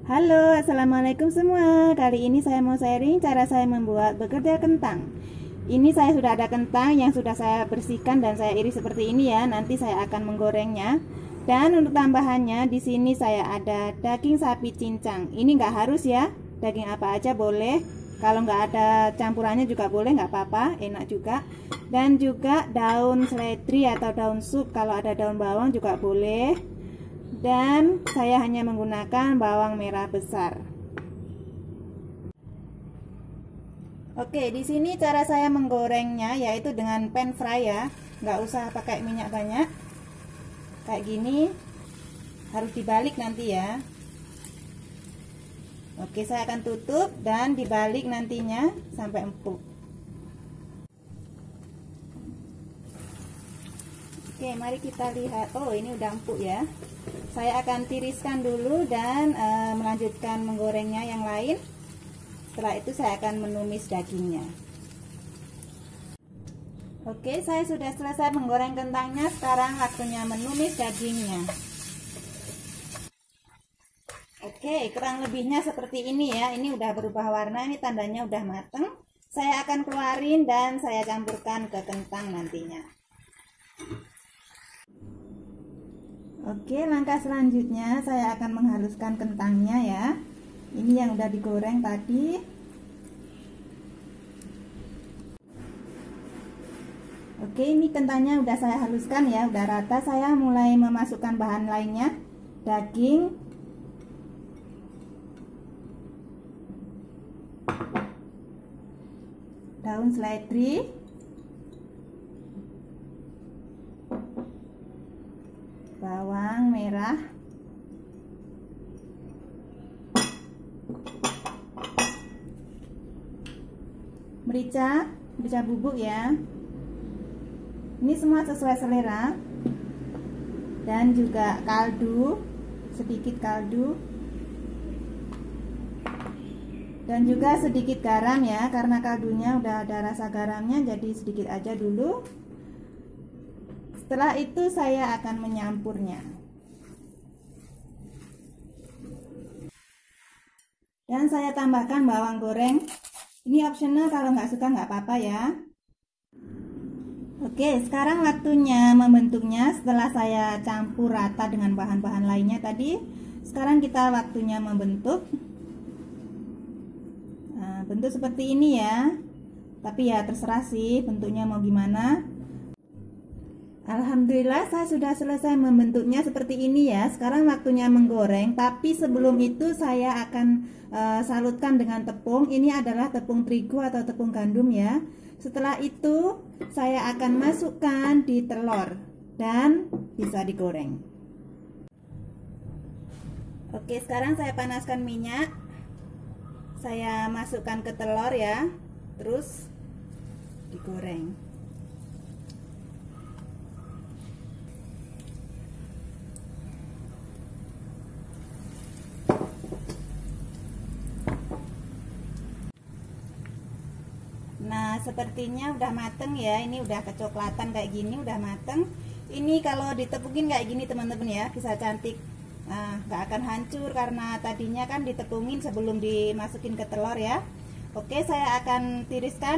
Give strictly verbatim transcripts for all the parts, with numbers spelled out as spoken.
Halo, assalamualaikum semua. Kali ini saya mau sharing cara saya membuat begedel kentang. Ini saya sudah ada kentang yang sudah saya bersihkan dan saya iris seperti ini ya. Nanti saya akan menggorengnya. Dan untuk tambahannya di sini saya ada daging sapi cincang. Ini nggak harus ya, daging apa aja boleh. Kalau nggak ada campurannya juga boleh, nggak apa-apa, enak juga. Dan juga daun seledri atau daun sup, kalau ada daun bawang juga boleh. Dan saya hanya menggunakan bawang merah besar. Oke, di sini cara saya menggorengnya yaitu dengan pan fry ya, nggak usah pakai minyak banyak. Kayak gini, harus dibalik nanti ya. Oke, saya akan tutup dan dibalik nantinya sampai empuk. Oke, mari kita lihat. Oh, ini udah empuk ya. Saya akan tiriskan dulu dan e, melanjutkan menggorengnya yang lain. Setelah itu saya akan menumis dagingnya. Oke, saya sudah selesai menggoreng kentangnya. Sekarang waktunya menumis dagingnya. Oke, kurang lebihnya seperti ini ya. Ini udah berubah warna, ini tandanya udah mateng. Saya akan keluarin dan saya campurkan ke kentang nantinya. Oke, langkah selanjutnya saya akan menghaluskan kentangnya ya. Ini yang udah digoreng tadi. Oke, ini kentangnya udah saya haluskan ya, udah rata. Saya mulai memasukkan bahan lainnya. Daging, daun seledri, bawang merah, merica, merica bubuk ya. Ini semua sesuai selera. Dan juga kaldu, sedikit kaldu. Dan juga sedikit garam ya, karena kaldunya udah ada rasa garamnya, jadi sedikit aja dulu. Setelah itu saya akan menyampurnya. Dan saya tambahkan bawang goreng. Ini optional, kalau nggak suka nggak apa-apa ya. Oke, sekarang waktunya membentuknya. Setelah saya campur rata dengan bahan-bahan lainnya tadi, sekarang kita waktunya membentuk. Nah, bentuk seperti ini ya. Tapi ya terserah sih bentuknya mau gimana. Alhamdulillah saya sudah selesai membentuknya seperti ini ya. Sekarang waktunya menggoreng, tapi sebelum itu saya akan uh, salutkan dengan tepung. Ini adalah tepung terigu atau tepung gandum ya. Setelah itu saya akan masukkan di telur dan bisa digoreng. Oke, sekarang saya panaskan minyak. Saya masukkan ke telur ya. Terus digoreng. Nah, sepertinya udah mateng ya. Ini udah kecoklatan kayak gini, udah mateng. Ini kalau ditepungin kayak gini teman-teman ya, bisa cantik. Nah, nggak akan hancur karena tadinya kan ditepungin sebelum dimasukin ke telur ya. Oke, saya akan tiriskan.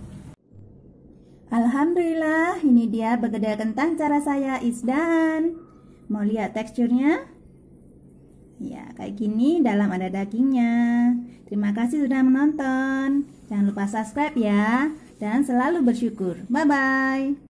Alhamdulillah, ini dia begedel kentang cara saya isdan. Mau lihat teksturnya? Ya, kayak gini, dalam ada dagingnya. Terima kasih sudah menonton. Jangan lupa subscribe ya. Dan selalu bersyukur. Bye-bye.